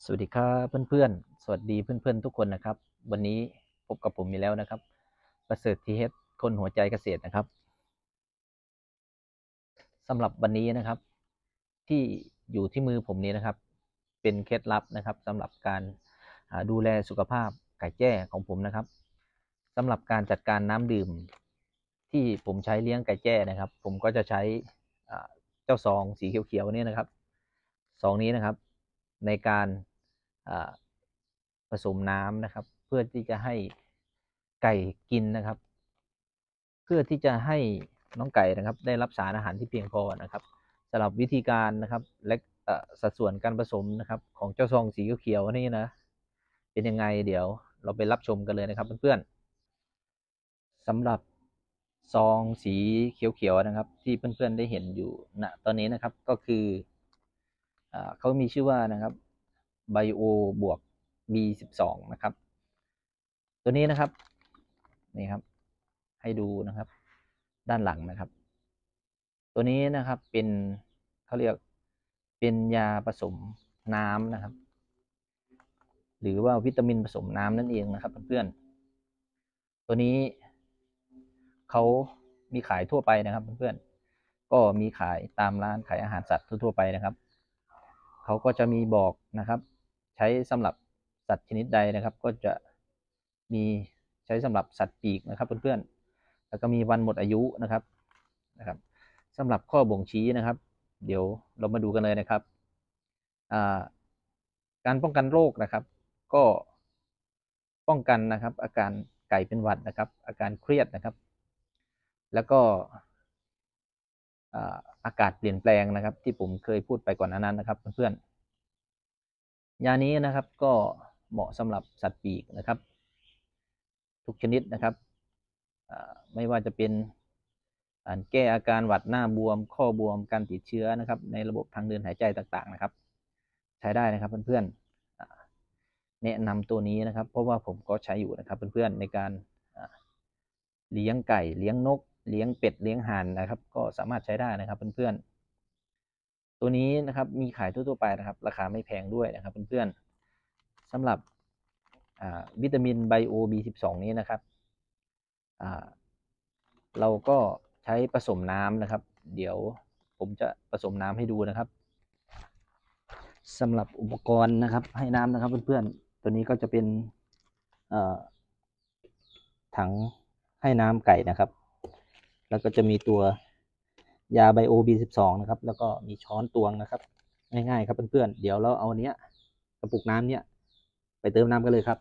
สวัสดีครับเพื่อนๆสวัสดีเพื่อนๆทุกคนนะครับวันนี้พบกับผมอีกแล้วนะครับประเสริฐทีเอสคนหัวใจเกษตรนะครับสำหรับวันนี้นะครับที่อยู่ที่มือผมนี้นะครับเป็นเคล็ดลับนะครับสำหรับการดูแลสุขภาพไก่แจ้ของผมนะครับสำหรับการจัดการน้ำดื่มที่ผมใช้เลี้ยงไก่แจ้นะครับผมก็จะใช้เจ้าซองสีเขียวๆนี่นะครับซองนี้นะครับในการผสมน้ำนะครับเพื่อที่จะให้ไก่กินนะครับเพื่อที่จะให้น้องไก่นะครับได้รับสารอาหารที่เพียงพอนะครับสำหรับวิธีการนะครับและสัดส่วนการผสมนะครับของเจ้าซองสีเขียวๆนี่นะเป็นยังไงเดี๋ยวเราไปรับชมกันเลยนะครับเพื่อนๆสำหรับซองสีเขียวๆนะครับที่เพื่อนๆได้เห็นอยู่ณตอนนี้นะครับก็คือเขามีชื่อว่านะครับไบโอบวก B12 นะครับตัวนี้นะครับนี่ครับให้ดูนะครับด้านหลังนะครับตัวนี้นะครับเป็นเขาเรียกเป็นยาผสมน้ำนะครับหรือว่าวิตามินผสมน้ำนั่นเองนะครับเพื่อนๆตัวนี้เขามีขายทั่วไปนะครับเพื่อนๆก็มีขายตามร้านขายอาหารสัตว์ทั่วไปนะครับเขาก็จะมีบอกนะครับใช้สำหรับสัตว์ชนิดใดนะครับก็จะมีใช้สำหรับสัตว์ปีกนะครับเพื่อนๆแล้วก็มีวันหมดอายุนะครับสำหรับข้อบ่งชี้นะครับเดี๋ยวเรามาดูกันเลยนะครับการป้องกันโรคนะครับก็ป้องกันนะครับอาการไก่เป็นหวัดนะครับอาการเครียดนะครับแล้วก็อากาศเปลี่ยนแปลงนะครับที่ผมเคยพูดไปก่อนหน้านั้นนะครับเพื่อนๆยานี้นะครับก็เหมาะสำหรับสัตว์ปีกนะครับทุกชนิดนะครับไม่ว่าจะเป็นการแก้อาการหวัดหน้าบวมข้อบวมการติดเชื้อนะครับในระบบทางเดินหายใจต่างๆนะครับใช้ได้นะครับเพื่อนๆแนะนำตัวนี้นะครับเพราะว่าผมก็ใช้อยู่นะครับเพื่อนๆในการเลี้ยงไก่เลี้ยงนกเลี้ยงเป็ดเลี้ยงห่านนะครับก็สามารถใช้ได้นะครับเพื่อนๆตัวนี้นะครับมีขายทั่วๆไปนะครับราคาไม่แพงด้วยนะครับเพื่อนๆสำหรับวิตามินไบโอ B12 นี้นะครับเราก็ใช้ผสมน้ำนะครับเดี๋ยวผมจะผสมน้ำให้ดูนะครับสำหรับอุปกรณ์นะครับให้น้ำนะครับเพื่อนๆตัวนี้ก็จะเป็นถังให้น้ำไก่นะครับแล้วก็จะมีตัวยาไบโอ B12 นะครับแล้วก็มีช้อนตวงนะครับง่ายๆครับเพื่อนๆเดี๋ยวเราเอาเนี้ยกระปุกน้ำเนี้ยไปเติมน้ำกันเลยครับ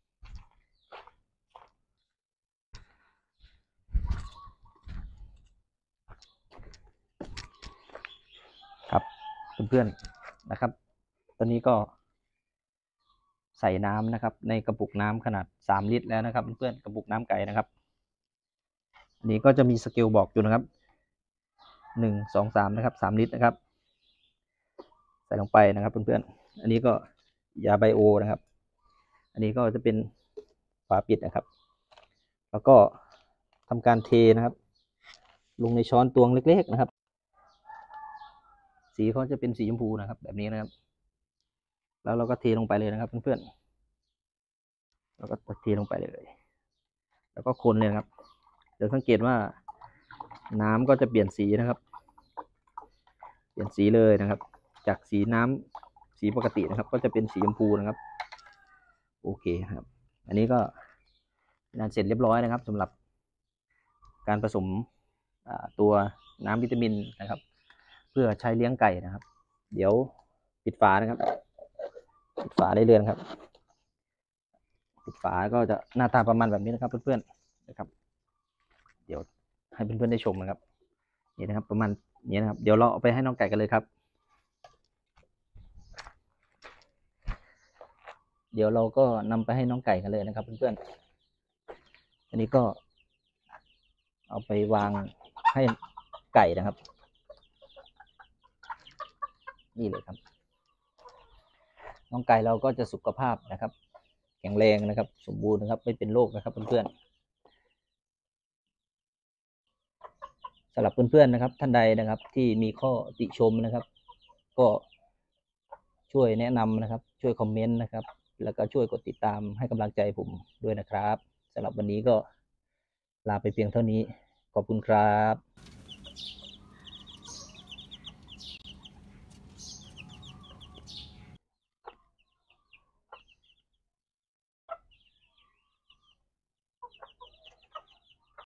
ครับเพื่อนๆนะครับตอนนี้ก็ใส่น้ำนะครับในกระปุกน้ำขนาด3 ลิตรแล้วนะครับเพื่อนๆกระปุกน้ำไก่นะครับอันนี้ก็จะมีสเกลบอกอยู่นะครับ1 2 3นะครับ3 ลิตรนะครับใส่ลงไปนะครับเพื่อนๆอันนี้ก็ยาไบโอนะครับอันนี้ก็จะเป็นฝาปิดนะครับแล้วก็ทำการเทนะครับลงในช้อนตวงเล็กๆนะครับสีเขาจะเป็นสีชมพูนะครับแบบนี้นะครับแล้วเราก็เทลงไปเลยนะครับเพื่อนๆเราก็เทลงไปเลยแล้วก็คนเลยครับเดี๋ยวสังเกตว่าน้ำก็จะเปลี่ยนสีนะครับเปลี่ยนสีเลยนะครับจากสีน้ำสีปกตินะครับก็จะเป็นสีชมพูนะครับโอเคครับอันนี้ก็งานเสร็จเรียบร้อยนะครับสำหรับการผสมตัวน้ำวิตามินนะครับเพื่อใช้เลี้ยงไก่นะครับเดี๋ยวปิดฝานะครับปิดฝาได้เลยครับปิดฝาก็จะหน้าตาประมาณแบบนี้นะครับเพื่อนๆนะครับเดี๋ยวให้เพื่อนๆได้ชมนะครับนี่นะครับประมาณนี้นะครับเดี๋ยวเราเอาไปให้น้องไก่กันเลยครับเดี๋ยวเราก็นำไปให้น้องไก่กันเลยนะครับเพื่อนๆอันนี้ก็เอาไปวางให้ไก่นะครับนี่เลยครับน้องไก่เราก็จะสุขภาพนะครับแข็งแรงนะครับสมบูรณ์นะครับไม่เป็นโรคนะครับเพื่อนๆสำหรับเพื่อนๆนะครับท่านใดนะครับที่มีข้อติชมนะครับก็ช่วยแนะนำนะครับช่วยคอมเมนต์นะครับแล้วก็ช่วยกดติดตามให้กำลังใจผมด้วยนะครับสำหรับวันนี้ก็ลาไปเพียงเท่านี้ขอบคุณครับ